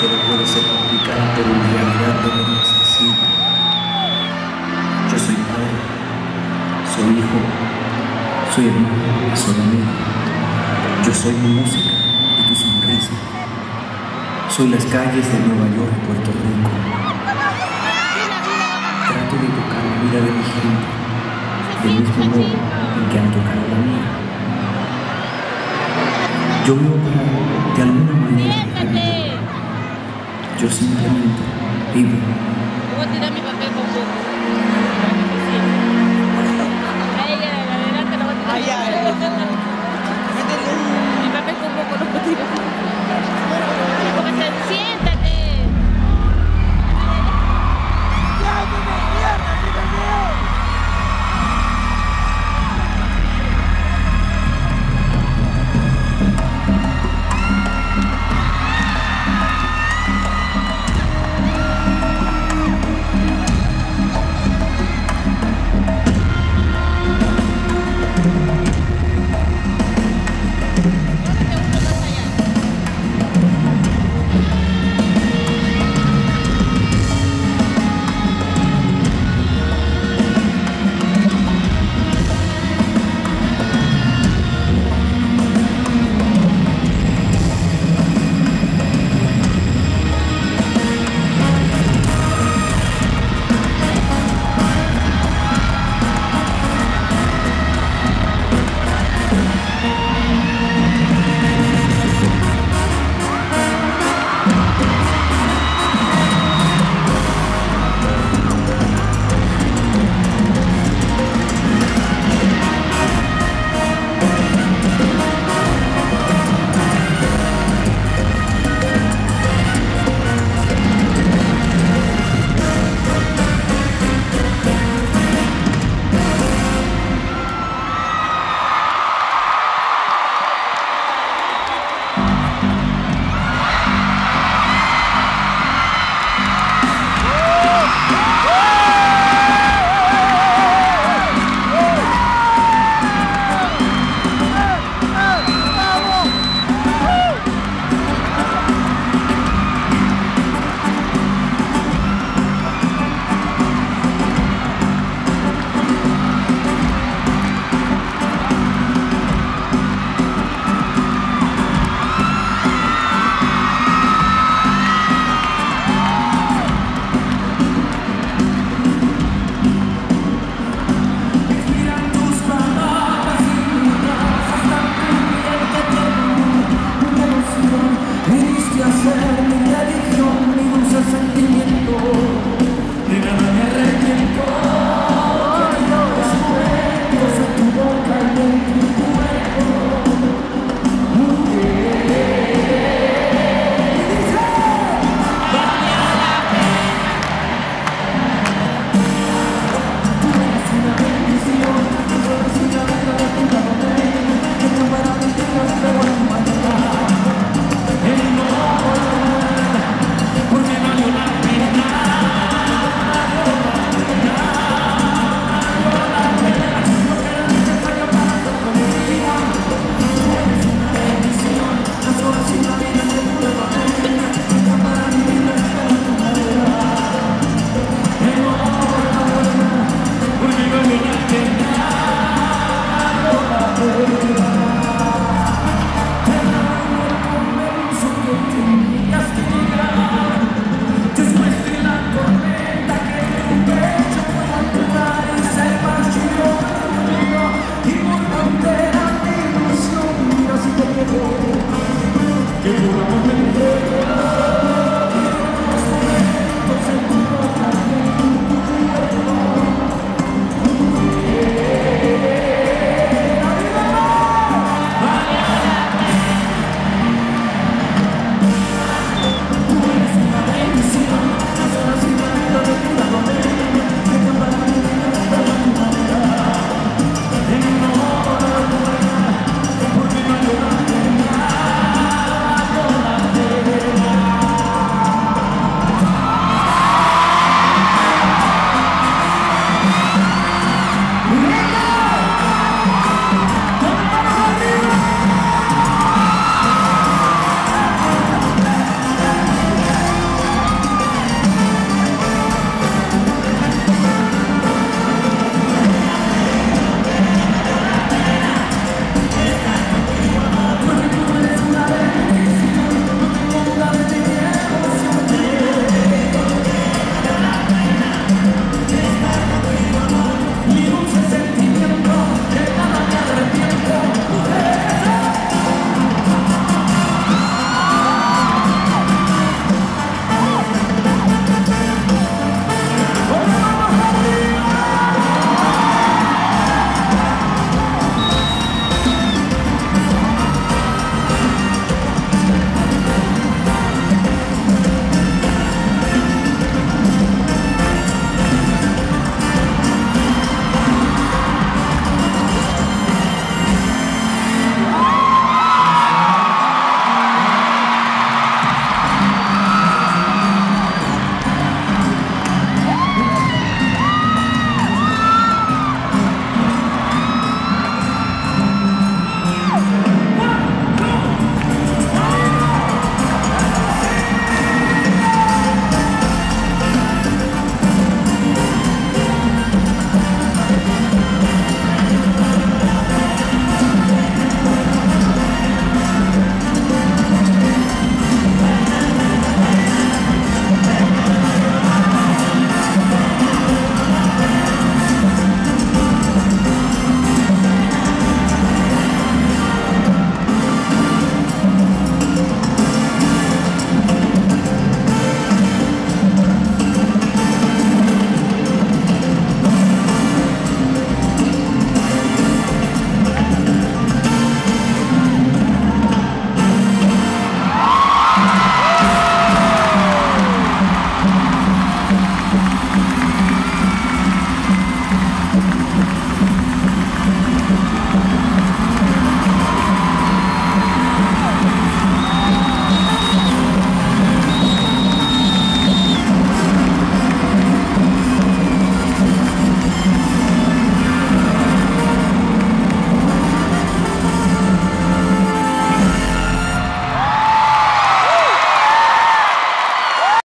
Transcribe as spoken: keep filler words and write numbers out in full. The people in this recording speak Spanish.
Todo puede ser complicado, pero en realidad todo no es así. Yo soy padre, soy hijo, soy hermano y soy amigo. Yo soy mi música y tu sonrisa. Soy las calles de Nueva York y Puerto Rico. Trato de tocar la vida de mi gente, del mismo modo en que han tocado la mía. Yo vivo para, de alguna manera, dejar mi legado. Yo simplemente vivo. Voy a tirar mi papel con poco. Ahí ya, adelante lo voy a tirar. Mi papel con poco lo voy a tirar. Porque se siéntate. Que